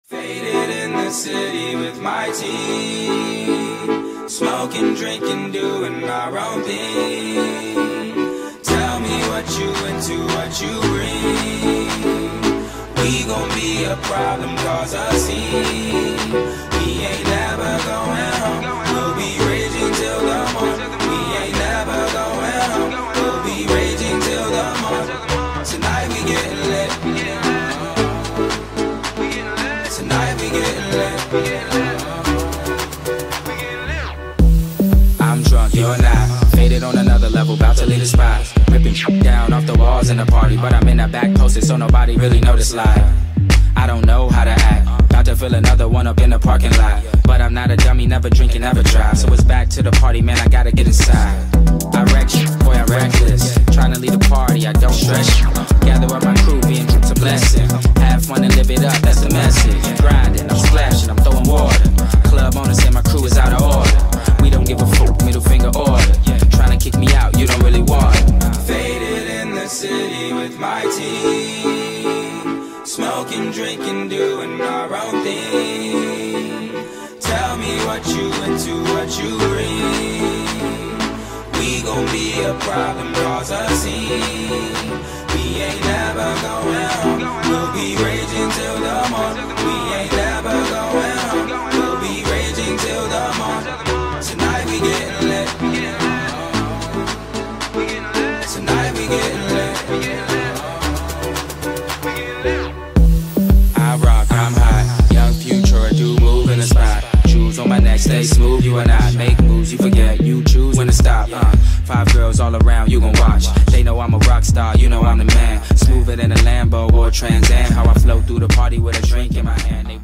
Faded in the city with my team, smoking, drinking, doing our own thing. Tell me what you into, what you bring. We gon' be a problem, cause a scene. We ain't never going home, we'll be raging till the morning. We ain't never going home, we'll be raging till the morning. Tonight we getting lit. Tonight we getting lit. I'm drunk, you're not. Faded on another level, about to leave the spot. Ripping down off the walls in the party, but I'm in the back posted so nobody really notice live. I don't know how to act, about to fill another one up in the parking lot. But I'm not a dummy, never drinking, never drive. So it's back to the party, man, I gotta get inside. I wreck shit, boy, I reckless. Trying to lead a party, I don't stress you. Gather up my crew, being it's a blessing. Have fun and live it up, that's the message. Grinding, I'm splashing, I'm throwing water. Club owners say my crew is out of order. We don't give a fuck, middle finger order. Trying to kick me out, you don't really want it. Faded in the city with my team, smoking, drinking, doing our own thing. Tell me what you into, what you bring. We gon' be a problem, cause a scene. We ain't never going home, we'll be raging till the morning. We ain't never going home, we'll be raging till the morning. Tonight we getting lit. Tonight we getting lit. I rock, I'm hot. Young future, I do move in the spot. Jewels on my neck, stay smooth, you and I make moves, you forget, you choose when to stop. 5 girls all around, you gon' watch. They know I'm a rock star, you know I'm the man. Smoother than a Lambo or a Trans Am. How I flow through the party with a drink in my hand.